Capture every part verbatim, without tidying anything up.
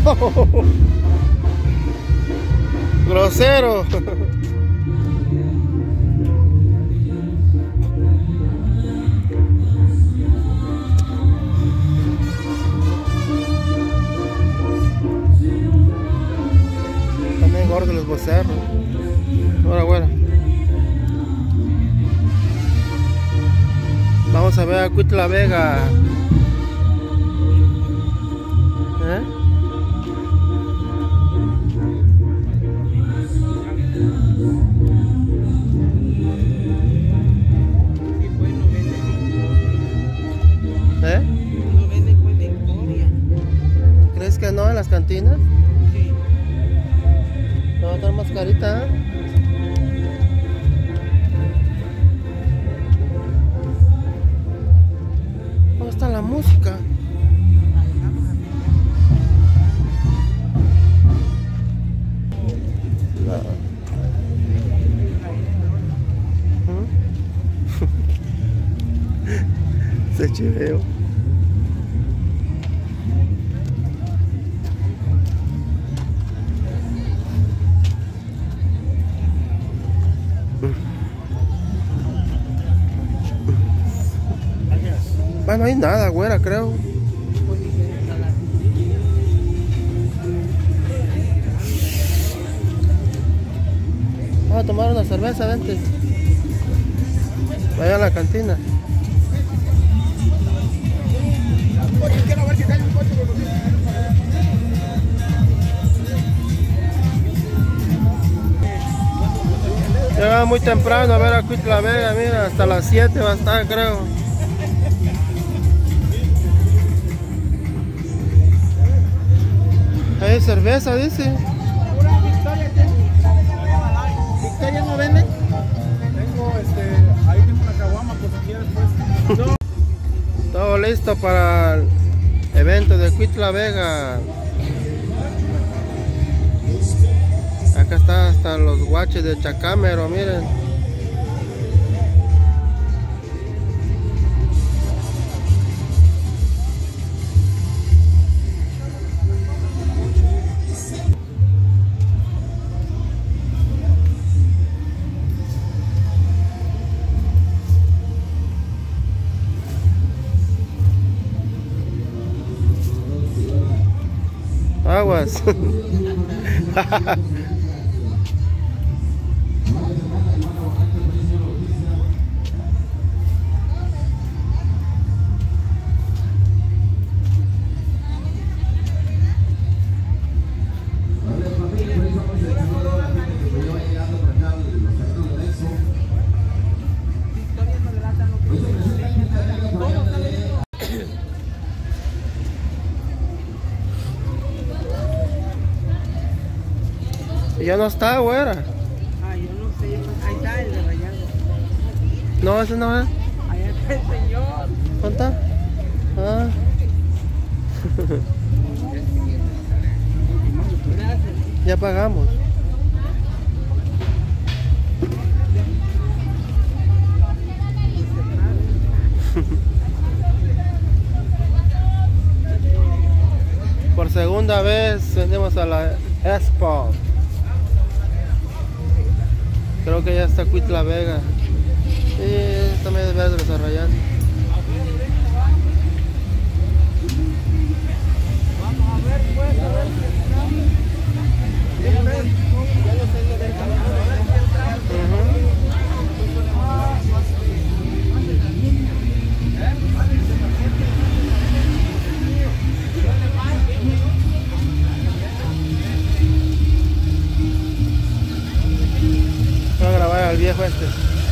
Grosero. También gordos los becerros. Ahora bueno, vamos a ver a Cuitla Vega. ¿Eh? ¿Eh? No venden pues Victoria. ¿Crees que no en las cantinas? Sí. No va a estar más carita, ¿eh? ¿Dónde está la música? Se chiveo. Bueno, no hay nada, güera, creo. Vamos a tomar una cerveza, vente. Vaya a la cantina. Llegaba muy temprano a ver a Cuitla Vega, mira, hasta las siete va a estar, creo. Hay cerveza, dice. ¿Victoria no venden? Tengo, este, ahí tengo una caguama por si quieres, pues. No. Todo listo para el evento de Cuitla Vega. Acá está hasta los guaches de Chacamero, miren. Aguas. Ya no está, güera. Ah, yo no sé. Ahí está el de Rayado. No, ese no es. Allá está el señor. ¿Dónde está? Ah. Ya pagamos. Por segunda vez venimos a la Expo. Creo que ya está Cuitla Vega. Sí, también debe de desarrollar. Vamos a ver, pues, a ver si entramos. Ya lo tengo del canal. A ver si entramos. Voy a grabar al viejo este.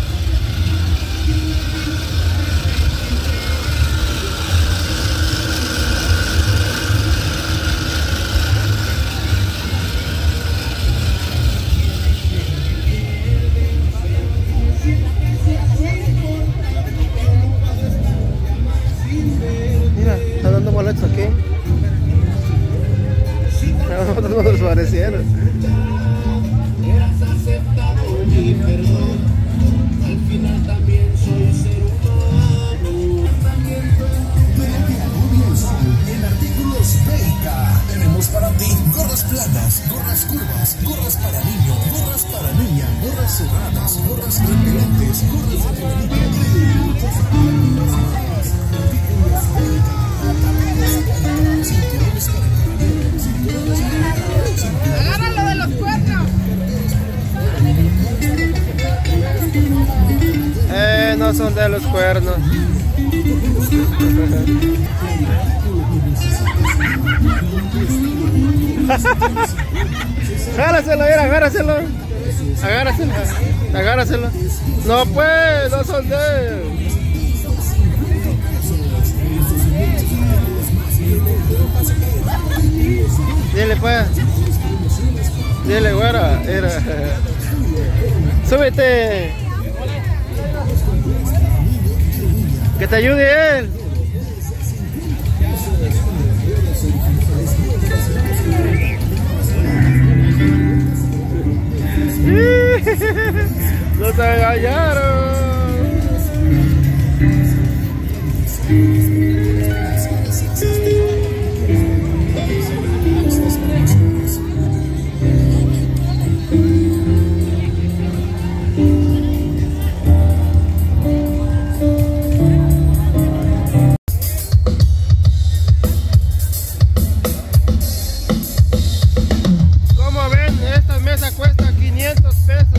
Mira, está dando boletos aquí. Nosotros nos desaparecieron. Eras aceptado y perdón. Al final también soy ser humano. Vete a Google en Artículos Beica. Tenemos para ti gorras para niño, gorras para niña, gorras cerradas, gorras repelentes, gorras de televisión. Agárralo de los cuernos. Eh, no son de los cuernos. Agárraselo, mira, agárraselo. Agárraselo, agárraselo. No pues, no son de... Dile pues. Dile, güera, era. Súbete. Que te ayude él. Los engañaron. Como ven, esta mesa cuesta quinientos pesos.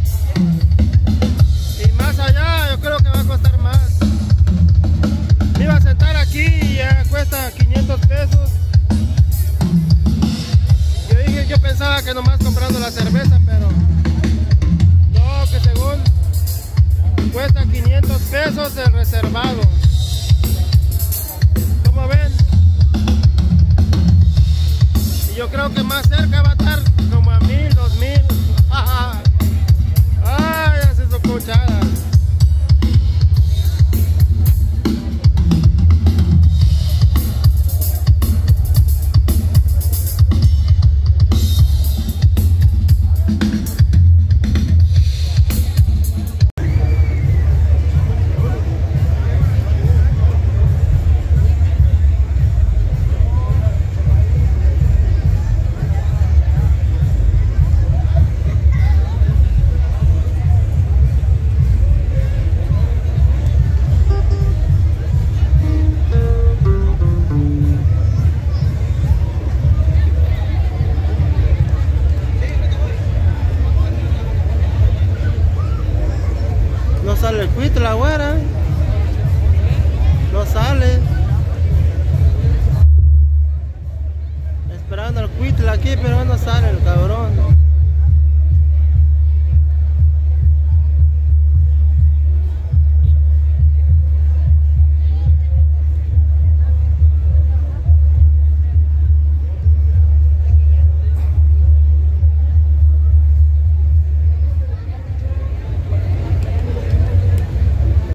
Y más allá yo creo que va a costar más. Me iba a sentar aquí y ya cuesta quinientos pesos. Yo dije, yo pensaba que nomás comprando la cerveza, pero no, que según cuesta quinientos pesos el reservado. Como ven, y yo creo que más cerca va a estar como a mil, dos mil. Ay, hace su cuchara. No sale el cuito, la güera. No sale. Esperando el cuito aquí, pero no sale el cabrón.